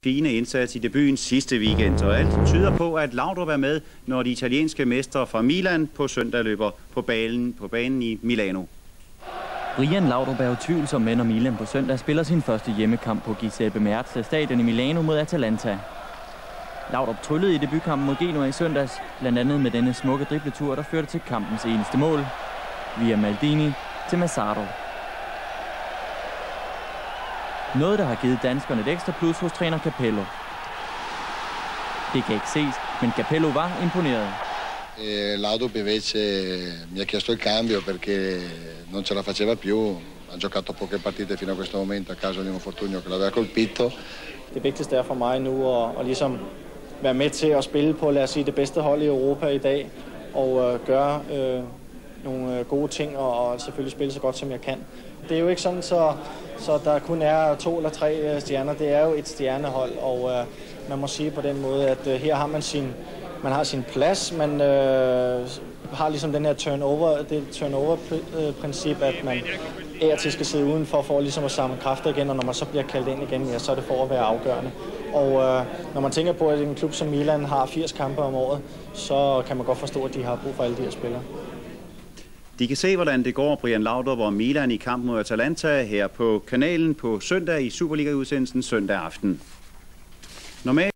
fine indsats i debuten sidste weekend, og alt tyder på, at Laudrup er med, når de italienske mestre fra Milan på søndag løber på banen i Milano. Brian Laudrup er jo tvivlsom med, når Milan på søndag spiller sin første hjemmekamp på Giuseppe Meazza stadion i Milano mod Atalanta. Laudrup tryllede i debutkampen mod Genoa i søndags, blandt andet med denne smukke dribletur, der førte til kampens eneste mål, via Maldini til Massaro. Noget, der har givet danskerne et ekstra plus hos træner Capello. Det kan ikke ses, men Capello var imponeret. Laudrup invece mi ha chiesto il cambio perché non ce la faceva più. Ha giocato poche partite fino a questo momento a causa di un infortunio che l'aveva colpito. Det vigtigste er for mig nu at ligesom være med til at spille på, lad os sige, det bedste hold i Europa i dag og gøre nogle gode ting og selvfølgelig spille så godt som jeg kan. Det er jo ikke sådan, så der kun er 2 eller 3 stjerner. Det er jo et stjernehold, og man må sige på den måde, at her har man har sin plads, man har ligesom den her turnover-princip, at man til skal sidde udenfor for ligesom at samle kræfter igen, og når man så bliver kaldt ind igen, ja, så er det for at være afgørende. Og når man tænker på, at en klub som Milan har 80 kampe om året, så kan man godt forstå, at de har brug for alle de her spillere. De kan se, hvordan det går Brian Laudrup og Milan i kampen mod Atalanta her på kanalen på søndag i Superliga-udsendelsen søndag aften. Normalt